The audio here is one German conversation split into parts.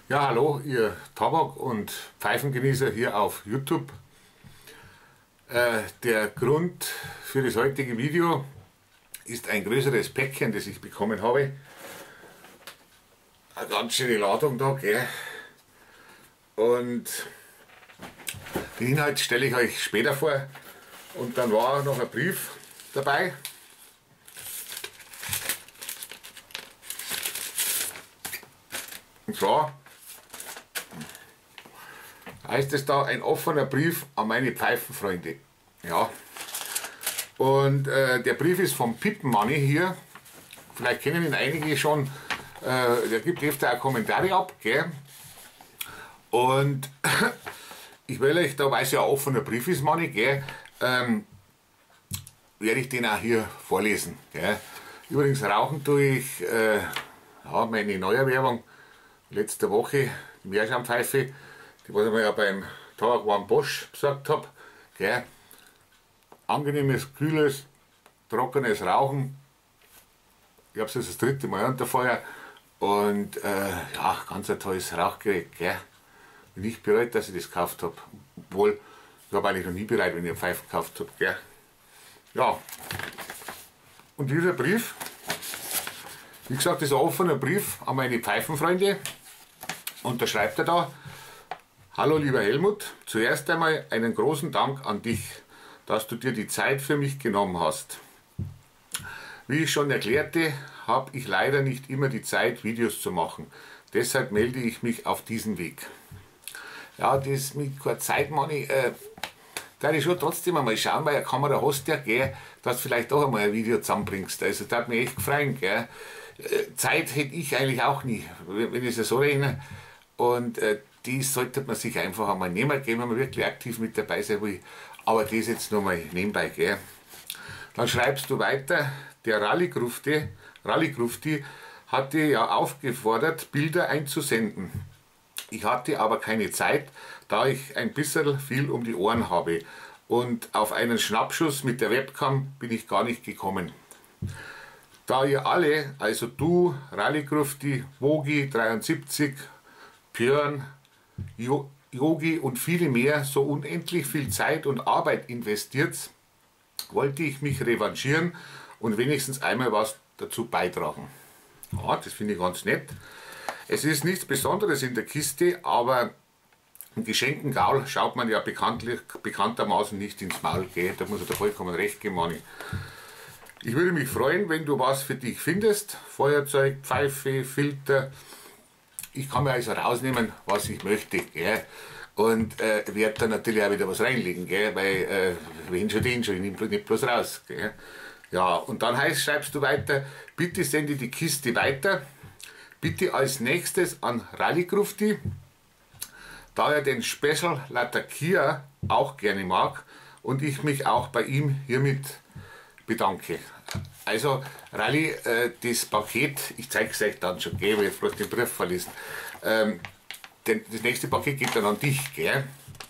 Ja, hallo, ihr Tabak- und Pfeifengenießer hier auf YouTube. Der Grund für das heutige Video ist ein größeres Päckchen, das ich bekommen habe. Eine ganz schöne Ladung da, gell? Und den Inhalt stelle ich euch später vor. Und dann war noch ein Brief dabei. Und zwar heißt es da, ein offener Brief an meine Pfeifenfreunde. Ja. Und der Brief ist vom Pippenmanni hier. Vielleicht kennen ihn einige schon. Der gibt öfter auch Kommentare ab. Gell? Und ich will euch, da weil es ja ein offener Brief ist, Manni, gell, werde ich den auch hier vorlesen. Gell? Übrigens rauchen tue ich ja, meine Neuerwerbung letzte Woche, die Meerschaumpfeife, die was ich mir ja beim Tabak One Bosch besorgt habe. Gell? Angenehmes, kühles, trockenes Rauchen. Ich habe es jetzt das dritte Mal unter Feuer. Und ja, ganz ein tolles Rauchgerät. Gell? Bin nicht bereut, dass ich das gekauft habe. Obwohl, ich habe eigentlich noch nie bereut, wenn ich eine Pfeife gekauft habe. Gell? Ja. Und dieser Brief, wie gesagt, das ist ein offener Brief an meine Pfeifenfreunde. Und da schreibt er da: Hallo lieber Helmut, zuerst einmal einen großen Dank an dich, dass du dir die Zeit für mich genommen hast. Wie ich schon erklärte, habe ich leider nicht immer die Zeit, Videos zu machen. Deshalb melde ich mich auf diesen Weg. Ja, das mit keiner Zeit, Manni, da ich schon trotzdem einmal schauen, weil eine Kamera hast ja, gell, dass du vielleicht doch einmal ein Video zusammenbringst. Also das hat mich echt gefreut. Gell. Zeit hätte ich eigentlich auch nie, wenn ich es so rechne. Und die sollte man sich einfach einmal nehmen, wenn man wirklich aktiv mit dabei sein will. Aber das jetzt nur mal nebenbei. Gell. Dann schreibst du weiter, der Rallygrufti hatte ja aufgefordert, Bilder einzusenden. Ich hatte aber keine Zeit, da ich ein bisschen viel um die Ohren habe. Und auf einen Schnappschuss mit der Webcam bin ich gar nicht gekommen. Da ihr alle, also du, Rallygrufti, Wogi73, Björn, Yogi und viele mehr, so unendlich viel Zeit und Arbeit investiert, wollte ich mich revanchieren und wenigstens einmal was dazu beitragen. Ja, das finde ich ganz nett. Es ist nichts Besonderes in der Kiste, aber im geschenkten Gaul schaut man ja bekanntermaßen nicht ins Maul. Gell? Da muss er da vollkommen recht geben, Manni. Ich würde mich freuen, wenn du was für dich findest. Feuerzeug, Pfeife, Filter. Ich kann mir also rausnehmen, was ich möchte. Gell? Und werde dann natürlich auch wieder was reinlegen. Gell? Weil, wenn schon den schon, ich nehme nicht bloß raus. Gell? Ja, und dann schreibst du weiter, bitte sende die Kiste weiter. Bitte als nächstes an Rallygrufti, da er den Special Latakia auch gerne mag und ich mich auch bei ihm hiermit bedanke. Also Rally, das Paket, ich zeige es euch dann schon, gell, weil ich bloß den Brief verlesen. Das nächste Paket geht dann an dich. Gell?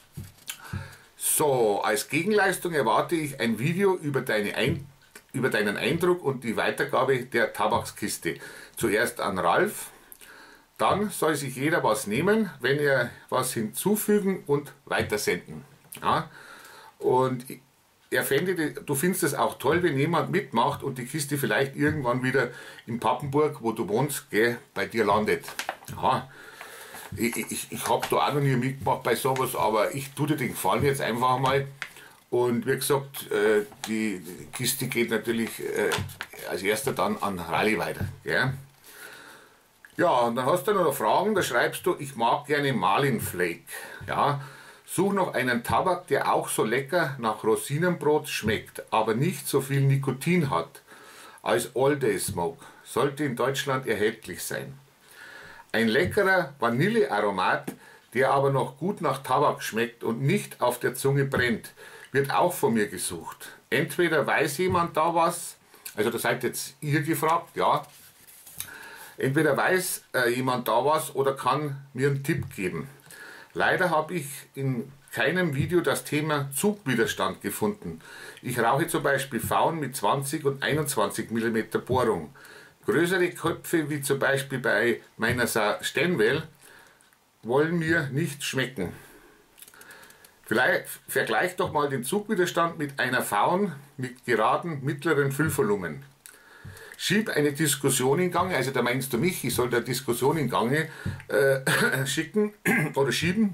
So, als Gegenleistung erwarte ich ein Video über deinen Eindruck und die Weitergabe der Tabakskiste. Zuerst an Ralf, dann soll sich jeder was nehmen, wenn er was hinzufügen und weitersenden. Ja? Und er fände, du findest es auch toll, wenn jemand mitmacht und die Kiste vielleicht irgendwann wieder in Papenburg, wo du wohnst, gell, bei dir landet. Ja? Ich habe da auch noch nie mitgemacht bei sowas, aber ich tue dir den Gefallen jetzt einfach mal. Und wie gesagt, die Kiste geht natürlich als erster dann an Rally weiter. Gell? Ja, und dann hast du noch Fragen, da schreibst du, ich mag gerne Marlin Flake. Ja? Such noch einen Tabak, der auch so lecker nach Rosinenbrot schmeckt, aber nicht so viel Nikotin hat als All Day Smoke. Sollte in Deutschland erhältlich sein. Ein leckerer Vanillearomat, der aber noch gut nach Tabak schmeckt und nicht auf der Zunge brennt, wird auch von mir gesucht. Entweder weiß jemand da was, also da seid jetzt ihr gefragt, ja. Entweder weiß jemand da was oder kann mir einen Tipp geben. Leider habe ich in keinem Video das Thema Zugwiderstand gefunden. Ich rauche zum Beispiel Pfauen mit 20 und 21 mm Bohrung. Größere Köpfe wie zum Beispiel bei meiner Stenwell wollen mir nicht schmecken. Vielleicht vergleicht doch mal den Zugwiderstand mit einer Faun mit geraden mittleren Füllvolumen. Schieb eine Diskussion in Gang, also da meinst du mich, ich soll da Diskussion in Gang schicken oder schieben.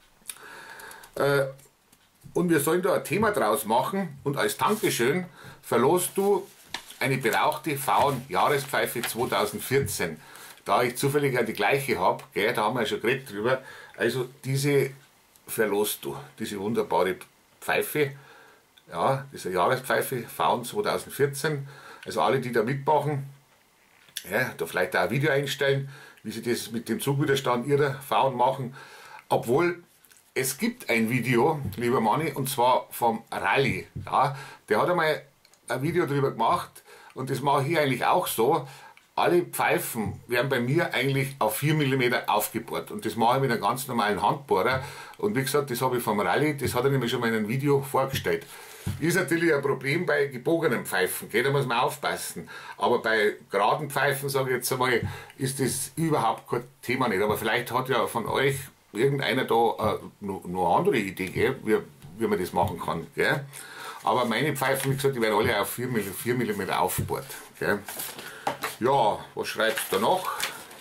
Und wir sollen da ein Thema draus machen und als Dankeschön verlost du eine berauchte Faun Jahrespfeife 2014. Da ich zufällig auch die gleiche habe, da haben wir ja schon geredet drüber, also diese verlost du, diese wunderbare Pfeife, ja, diese Jahrespfeife Faun 2014. Also alle, die da mitmachen, ja, da vielleicht auch ein Video einstellen, wie sie das mit dem Zugwiderstand ihrer Faun machen. Obwohl, es gibt ein Video, lieber Manni, und zwar vom Rally. Ja, der hat einmal ein Video darüber gemacht und das mache ich eigentlich auch so. Alle Pfeifen werden bei mir eigentlich auf 4 mm aufgebohrt und das mache ich mit einem ganz normalen Handbohrer. Und wie gesagt, das habe ich vom Rally, das hat er nämlich schon mal in einem Video vorgestellt. Ist natürlich ein Problem bei gebogenen Pfeifen, da muss man aufpassen. Aber bei geraden Pfeifen, sage ich jetzt einmal, ist das überhaupt kein Thema nicht. Aber vielleicht hat ja von euch irgendeiner da noch eine andere Idee, wie man das machen kann. Gell? Aber meine Pfeifen, wie gesagt, die werden alle auf 4 mm aufgebohrt. Gell? Ja, was schreibst du noch?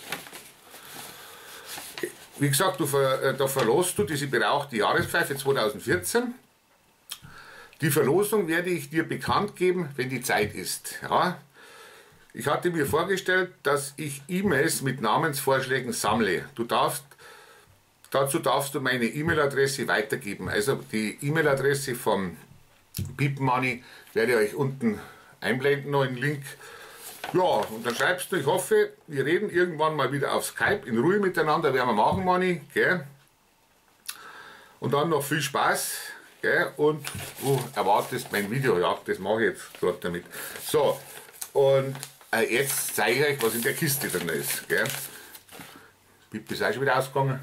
Wie gesagt, da verlost du diese berauchte Jahrespfeife 2014. Die Verlosung werde ich dir bekannt geben, wenn die Zeit ist. Ja? Ich hatte mir vorgestellt, dass ich E-Mails mit Namensvorschlägen sammle. Dazu darfst du meine E-Mail-Adresse weitergeben. Also die E-Mail-Adresse vom Beep Money werde ich euch unten einblenden, noch einen Link. Ja, und dann schreibst du, ich hoffe, wir reden irgendwann mal wieder auf Skype in Ruhe miteinander, werden wir machen, Money, gell? Und dann noch viel Spaß, gell? Und du erwartest mein Video, ja, das mache ich jetzt gerade damit. So, und jetzt zeige ich euch, was in der Kiste drin ist, gell? Pipi ist auch schon wieder ausgegangen.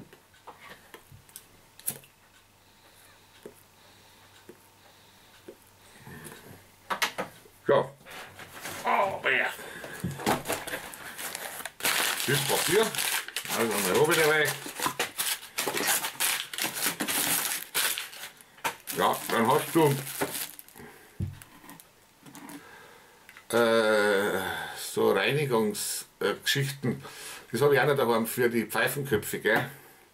Ja. Oh, ja. Das Papier. Also mal oben dabei. Ja, dann hast du so Reinigungsgeschichten. Das habe ich auch noch daheim für die Pfeifenköpfe, gell?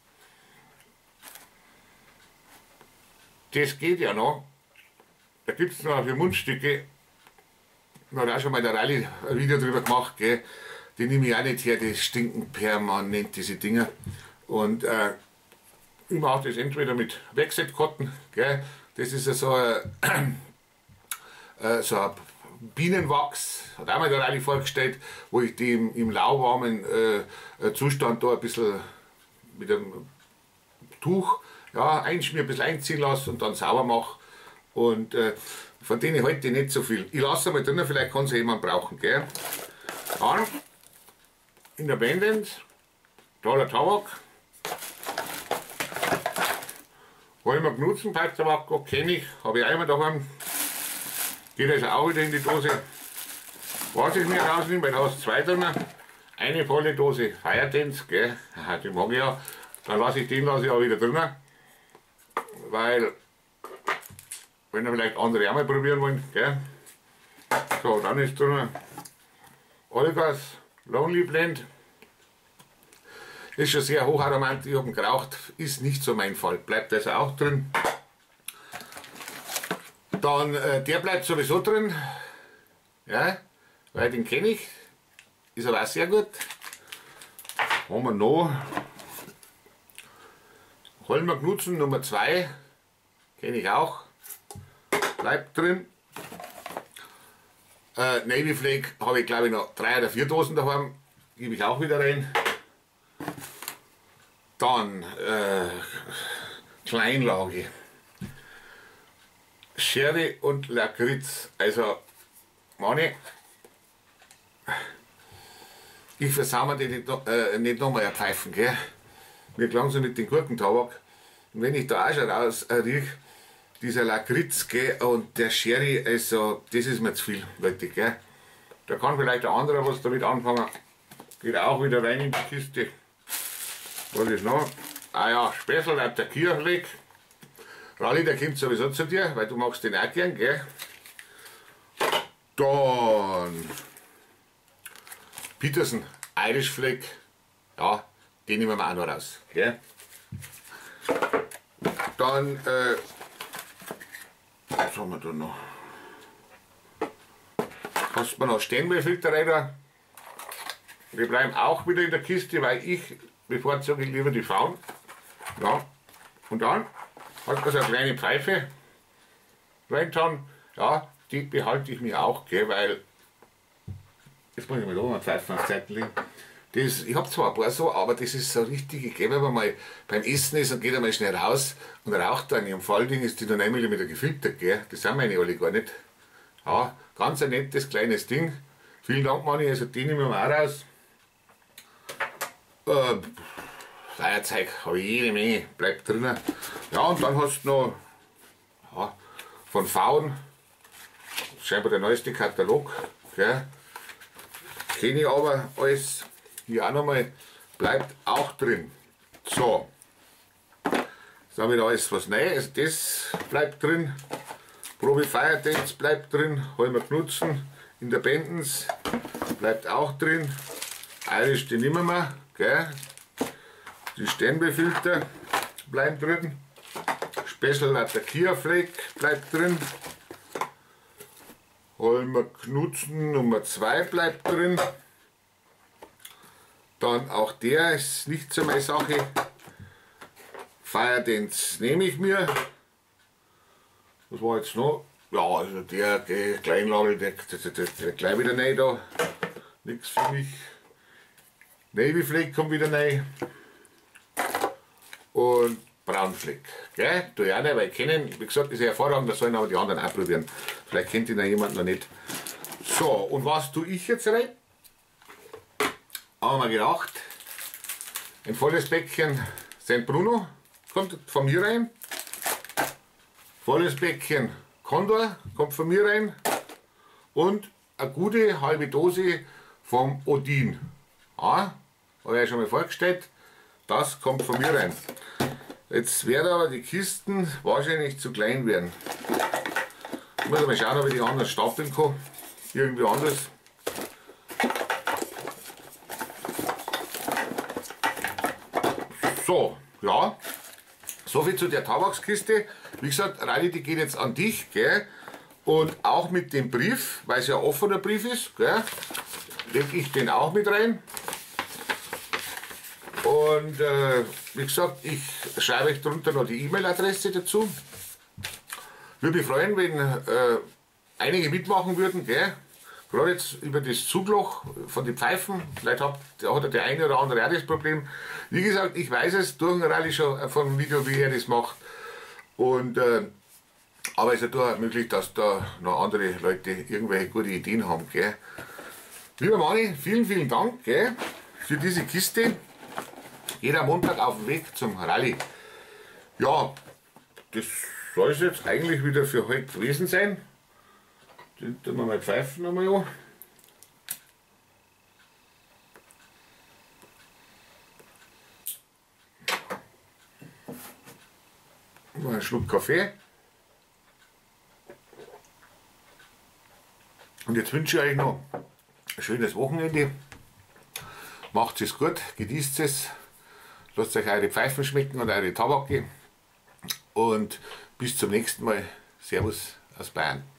Das geht ja noch. Da gibt es noch für Mundstücke. Da hat auch schon mal der Rally ein Video drüber gemacht, gell? Die nehme ich auch nicht her, die stinken permanent, diese Dinger. Und ich mache das entweder mit Wechselkotten, gell? Das ist ja so ein Bienenwachs, hat auch mal der Rally vorgestellt, wo ich die im lauwarmen Zustand da ein bisschen mit einem Tuch einschmier, ein bisschen einziehen lasse und dann sauber mache. Und von denen halte ich nicht so viel. Ich lasse mal drinnen, vielleicht kann es jemand brauchen. Gell? Dann in der Bendens, da der Tabak. Holmer Knutzenpfeiftabak, kenne ich, habe ich einmal daheim. Geht also auch wieder in die Dose. Was ich mir rausnehme, weil da hast du zwei drin. Eine volle Dose Firedance, gell? Die mag ich ja. Dann lasse ich den auch wieder drin. Weil wenn ihr vielleicht andere auch mal probieren wollen, gell? So, dann ist drin Olgas Lonely Blend. Ist schon sehr hocharomatisch, ich habe ihn geraucht, ist nicht so mein Fall, bleibt also auch drin. Dann, der bleibt sowieso drin, ja, weil den kenne ich, ist aber auch sehr gut. Haben wir noch Holmer Knutzen Nummer 2, kenne ich auch. Bleibt drin. Navy Flake habe ich glaube ich noch 3 oder 4 Dosen daheim, gebe ich auch wieder rein. Dann Kleinlage. Sherry und Lakritz. Also, Manni, ich versau mir die nicht nochmal pfeifen, gell? Mir klang so mit dem Gurkentabak. Und wenn ich da auch schon raus rieche, dieser Lakritz, gell, und der Sherry, also das ist mir zu viel, Leute, gell. Da kann vielleicht ein anderer was damit anfangen. Geht auch wieder rein in die Kiste. Was ist noch? Ah ja, Spätzle auf der Kirchenweg. Ralli, der kommt sowieso zu dir, weil du magst den auch gern, gell? Dann Peterson Irish Flag, ja, den nehmen wir auch noch raus, gell? Dann, was haben wir da noch? Hast du noch Sternmehlfilter rein? Wir bleiben auch wieder in der Kiste, weil ich bevorzuge lieber die Faun. Ja. Und dann hast du so eine kleine Pfeife reingetan. Ja, die behalte ich mir auch, gell, weil. Jetzt muss ich mal da eine Pfeife auf die Seite legen. Das, ich habe zwar ein paar so, aber das ist so richtig, gell, wenn man mal beim Essen ist und geht einmal schnell raus und raucht dann im Fallding, ist die dann 1 mm gefiltert, gell. Das sind meine alle gar nicht. Ja, ganz ein nettes kleines Ding. Vielen Dank, Manni, also die nehmen wir auch raus. Feuerzeug habe ich jede Menge, bleibt drinnen. Ja, und dann hast du noch ja, von Faun, scheinbar der neueste Katalog. Gell. Kenne ich aber alles. Hier auch nochmal, bleibt auch drin. So, jetzt haben wir da alles was Neues. Also das bleibt drin. Probe Fire-Dance bleibt drin. Holmer Knutzen in der Bendens bleibt auch drin. Irish, die nehmen wir. Gell? Die Sternbefilter bleiben drin. Special Latte Kia Fleck bleibt drin. Holmer Knutzen Nummer 2 bleibt drin. Dann auch der ist nicht so meine Sache. Fire Dance nehme ich mir. Was war jetzt noch? Ja, also der Kleinlagel, der gleich wieder rein da. Nichts für mich. Navy Fleck kommt wieder rein. Und Braunfleck. Gell? Tu ich auch nicht, weil ich kennen, wie gesagt, ist ja hervorragend, das sollen aber die anderen auch probieren. Vielleicht kennt ihn ja jemand noch nicht. So, und was tue ich jetzt rein? Haben wir gedacht, ein volles Päckchen St. Bruno kommt von mir rein. Volles Päckchen Condor kommt von mir rein. Und eine gute halbe Dose vom Odin. Ja, habe ich ja schon mal vorgestellt. Das kommt von mir rein. Jetzt werden aber die Kisten wahrscheinlich zu klein werden. Ich muss mal schauen, ob ich die anderen stapeln kann. Irgendwie anders. So, ja. Soviel zu der Tabakskiste. Wie gesagt, Ralli, die geht jetzt an dich, gell? Und auch mit dem Brief, weil es ja ein offener Brief ist, gell? Lege ich den auch mit rein. Und wie gesagt, ich schreibe euch drunter noch die E-Mail-Adresse dazu. Würde mich freuen, wenn einige mitmachen würden, gell? Gerade jetzt über das Zugloch von den Pfeifen. Vielleicht hat der eine oder andere auch das Problem. Wie gesagt, ich weiß es durch den Ralli schon vom Video, wie er das macht. Und, aber es ist ja durchaus möglich, dass da noch andere Leute irgendwelche gute Ideen haben. Gell? Lieber Manni, vielen, vielen Dank, gell, für diese Kiste. Jeder Montag auf dem Weg zum Ralli. Ja, das soll es jetzt eigentlich wieder für heute gewesen sein. Den tun wir mal pfeifen nochmal an. Mal einen Schluck Kaffee. Und jetzt wünsche ich euch noch ein schönes Wochenende. Macht es gut, genießt es. Lasst euch eure Pfeifen schmecken und eure Tabake. Und bis zum nächsten Mal. Servus aus Bayern.